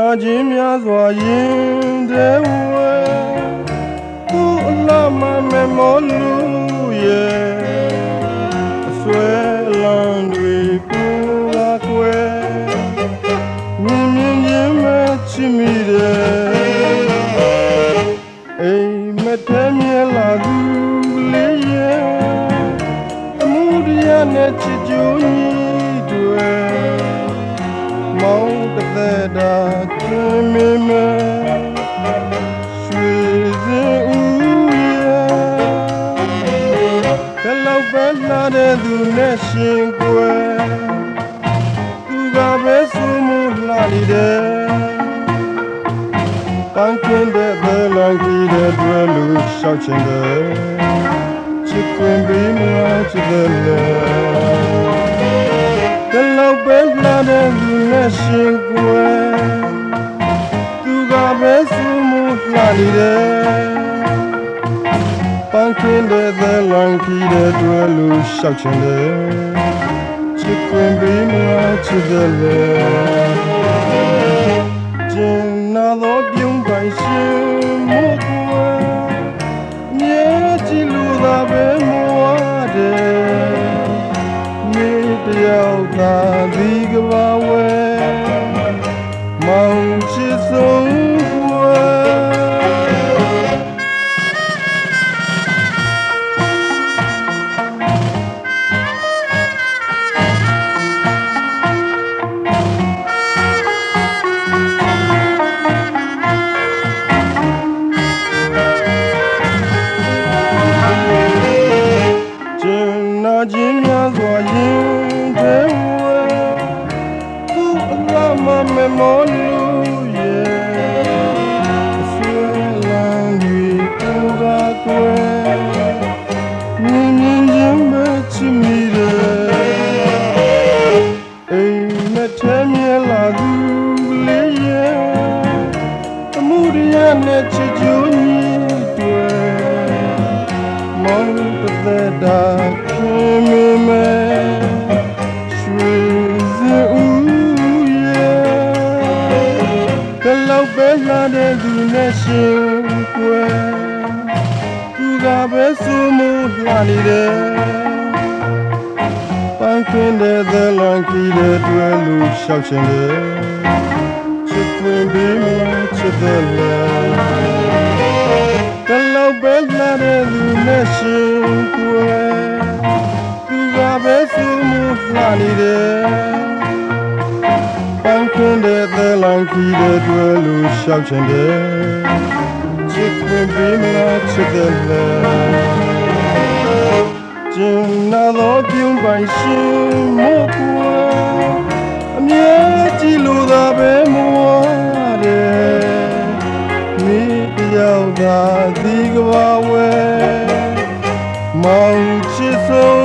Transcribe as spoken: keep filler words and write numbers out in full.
ခြင်းများစွာရင်တဲ့ဝဲသူ့အလားမမဲမောလူရဲ့အဆွဲလန်းတွေပူလာကွယ်မြင်မြင်ချင်းမဲ့ချစ်မိတယ်အိမ်မက်ထဲမြဲလာသူလေးရဲ့အမှုတရားနဲ့ချစ်ကြိုးကြီးတွေမောင်တသက်တာကျင်းမင်းမဲရွှေစင်ဦးရဲ့ဘယ်လောက်ပဲလာတဲ့သူနဲ့ရှင်ကွယ်သူကပဲဆိုမှုလာနေတယ်ပန်းကင်းတဲ့ဘယ်လောက်ကြီးတဲ့တွေ့လို့ရှောက်ချင်တယ်ချစ်ခွင်ပြီးမလားချစ်တယ်လေဘယ်လောက်ပဲလာတဲ့သူနဲ့ရှင်ကွယ်သူကပဲဆိုမှုလာနေတယ်ပန်းကင်းတဲ့ဘယ်လောက်ကြီးတဲ့တွေ့လို့ရှောက်ချင်တယ်ချစ်ခွင်ပြီးမလားချစ်တယ်လေကျင်နာတော့ပြုံးပိုင်ရှင်မို့ကွယ်မြဲကြည့်လို့သာပဲမောတယ်မြေတယောက်သာဒီကဘာဝဲမောင်ချစ်ဆုံးကွယ်ခြင်းများစွာရင်တဲ့ဝဲသူ့အလားမမဲမောလူရဲ့အဆွဲလန်းတွေပူပါကွယ်မြင်မြင်ချင်းပဲချစ်မိတယ်အိမ်မက်ထဲမြဲလာသူလေးရဲ့အမှုတရားနဲ့ချစ်ကြိုးကြီးတွေမောင်တသက်တာမင်းမဲရွှေစင်ဦးရဲ့ဘယ်လောက်ပဲလာတဲ့သူနဲ့ရှင်ကွယ်သူကပဲဆိုမှုလာနေတယ်ပန်းကင်းတဲ့သလန်ကြီးတဲ့တွေ့လို့ရှောက်ချင်တယ်ချစ်ခွင်ပြီးမချစ်တယ်လေဘယ်လောက်ပဲလာတဲ့သူနဲ့ရှင်ကွယ်ပဲဆိုမှုလာနေတယ်ပန်းကင်းတဲ့သလန်ကြီးတဲ့တွေ့လို့ရှောက်ချင်တယ်ချစ်ခွင်ပြီးမလားချစ်တယ်လေကျင်နာတော့ပြုံးပိုင်ရှင်မို့ကွယ်အမြဲကြည့်လို့သာပဲမောတယ်မိတယောက်သာဒီကဘာဝဲမောင်ချစ်ဆုံး